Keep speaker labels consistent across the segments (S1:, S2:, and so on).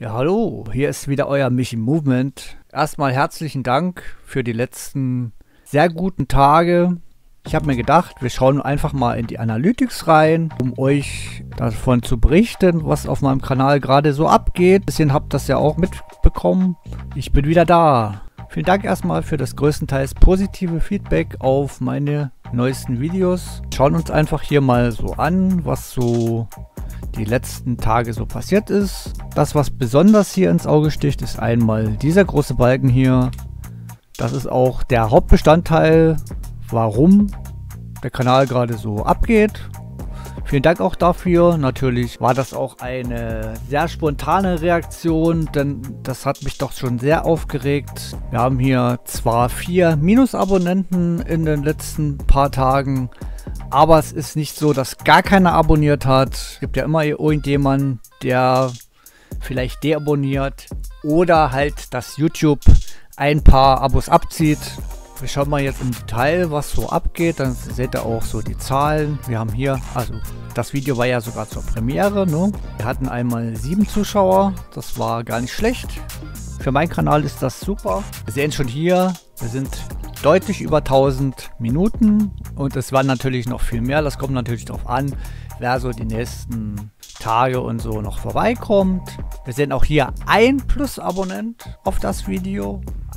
S1: Ja, hallo, hier ist wieder euer Michi Movement. Erstmal herzlichen Dank für die letzten sehr guten Tage. Ich habe mir gedacht, wir schauen einfach mal in die Analytics rein, um euch davon zu berichten, was auf meinem Kanal gerade so abgeht. Ein bisschen habt ihr das ja auch mitbekommen. Ich bin wieder da. Vielen Dank erstmal für das größtenteils positive Feedback auf meine neuesten Videos. Schauen uns einfach hier mal so an, was so die letzten Tage so passiert ist. Das, was besonders hier ins Auge sticht, ist einmal dieser große Balken hier. Das ist auch der Hauptbestandteil, warum der Kanal gerade so abgeht. Vielen Dank auch dafür. Natürlich war das auch eine sehr spontane Reaktion, denn das hat mich doch schon sehr aufgeregt. Wir haben hier zwar 4 Minusabonnenten in den letzten paar Tagen, aber es ist nicht so, dass gar keiner abonniert hat. Es gibt ja immer irgendjemanden, der vielleicht deabonniert oder halt, dass YouTube ein paar Abos abzieht. Wir schauen mal jetzt im Detail, was so abgeht. Dann seht ihr auch so die Zahlen. Wir haben hier, also das Video war ja sogar zur Premiere, ne? Wir hatten einmal 7 Zuschauer. Das war gar nicht schlecht. Für meinen Kanal ist das super. Wir sehen schon hier, wir sind deutlich über 1000 Minuten und es waren natürlich noch viel mehr. Das kommt natürlich darauf an, wer so die nächsten Tage und so noch vorbeikommt. Wir sehen auch hier ein Plus-Abonnent auf das Video.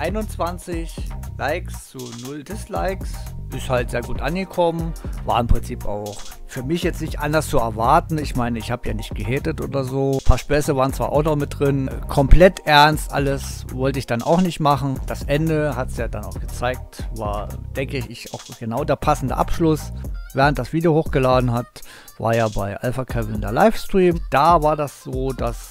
S1: 21 Likes zu 0 Dislikes. Ist halt sehr gut angekommen. War im Prinzip auch für mich jetzt nicht anders zu erwarten. Ich meine, ich habe ja nicht gehatet oder so. Ein paar Späße waren zwar auch noch mit drin. Komplett ernst alles wollte ich dann auch nicht machen. Das Ende hat es ja dann auch gezeigt. War, denke ich, auch genau der passende Abschluss. Während das Video hochgeladen hat, war ja bei Alpha Kevin der Livestream. Da war das so, dass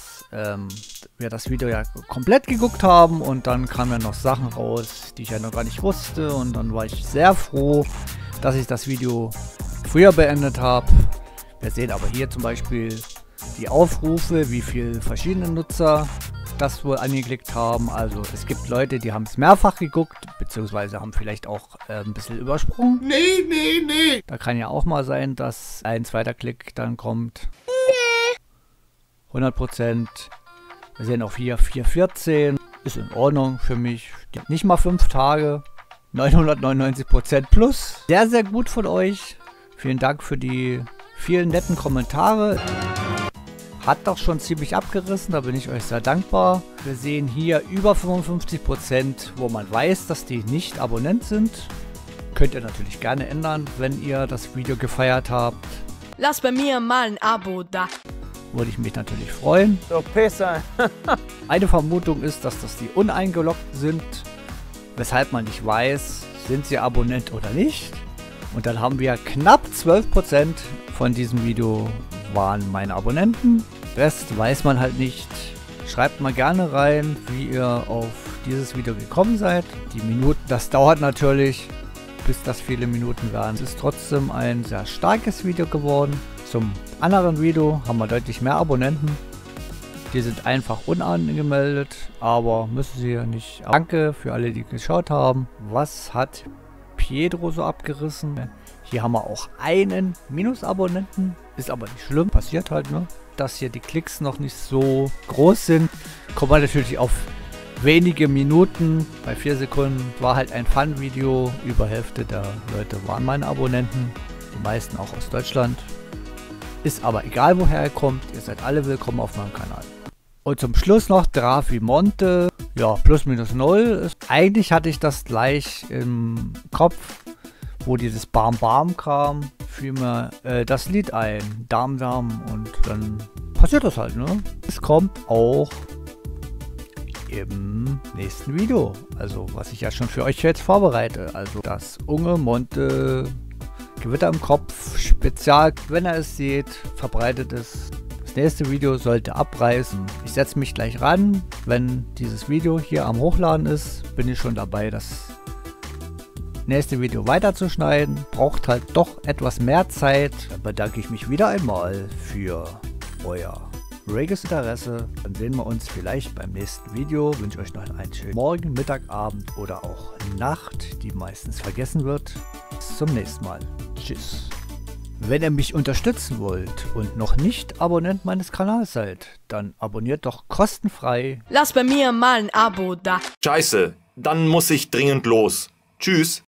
S1: wir das Video ja komplett geguckt haben und dann kamen ja noch Sachen raus, die ich ja noch gar nicht wusste, und dann war ich sehr froh, dass ich das Video früher beendet habe. Wir sehen aber hier zum Beispiel die Aufrufe, wie viele verschiedene Nutzer das wohl angeklickt haben. Also es gibt Leute, die haben es mehrfach geguckt, beziehungsweise haben vielleicht auch ein bisschen übersprungen. Nee. Da kann ja auch mal sein, dass ein zweiter Klick dann kommt. 100%. Wir sehen auch hier 414. Ist in Ordnung für mich. Nicht mal 5 Tage. 999% plus. Sehr, sehr gut von euch. Vielen Dank für die vielen netten Kommentare. Hat doch schon ziemlich abgerissen. Da bin ich euch sehr dankbar. Wir sehen hier über 55%, wo man weiß, dass die nicht Abonnent sind. Könnt ihr natürlich gerne ändern, wenn ihr das Video gefeiert habt.
S2: Lass bei mir mal ein Abo da.
S1: Würde ich mich natürlich freuen.
S3: So, Pisser.
S1: Eine Vermutung ist, dass das die Uneingeloggten sind, weshalb man nicht weiß, sind sie Abonnent oder nicht. Und dann haben wir knapp 12% von diesem Video waren meine Abonnenten. Rest weiß man halt nicht. Schreibt mal gerne rein, wie ihr auf dieses Video gekommen seid. Die Minuten, das dauert natürlich, bis das viele Minuten werden. Es ist trotzdem ein sehr starkes Video geworden. Zum anderen Video haben wir deutlich mehr Abonnenten. Die sind einfach unangemeldet, aber müssen sie ja nicht. Danke für alle, die geschaut haben. Was hat Pedro so abgerissen? Hier haben wir auch einen Minusabonnenten. Ist aber nicht schlimm, passiert halt, ne? Dass hier die Klicks noch nicht so groß sind, kommt man natürlich auf wenige Minuten. Bei 4 Sekunden war halt ein Fun-Video. Über Hälfte der Leute waren meine Abonnenten. Die meisten auch aus Deutschland. Ist aber egal, woher ihr kommt. Ihr seid alle willkommen auf meinem Kanal. Und zum Schluss noch Drafimonte. Ja, plus minus 0. Eigentlich hatte ich das gleich im Kopf, wo dieses Bam Bam kam. Fiel mir das Lied ein. Darm Darm. Und dann passiert das halt, ne? Es kommt auch im nächsten Video. Also, was ich ja schon für euch jetzt vorbereite. Also, das Unge Monte Gewitter im Kopf Spezial. Wenn ihr es seht, verbreitet es. Das nächste Video sollte abreißen. Ich setze mich gleich ran. Wenn dieses Video hier am Hochladen ist, bin ich schon dabei, das nächste Video weiterzuschneiden. Braucht halt doch etwas mehr Zeit. Da bedanke ich mich wieder einmal für euer reges Interesse. Dann sehen wir uns vielleicht beim nächsten Video. Ich wünsche euch noch einen schönen Morgen, Mittag, Abend oder auch Nacht, die meistens vergessen wird. Bis zum nächsten Mal. Tschüss. Wenn ihr mich unterstützen wollt und noch nicht Abonnent meines Kanals seid, dann abonniert doch kostenfrei.
S2: Lass bei mir mal ein Abo da.
S3: Scheiße, dann muss ich dringend los. Tschüss.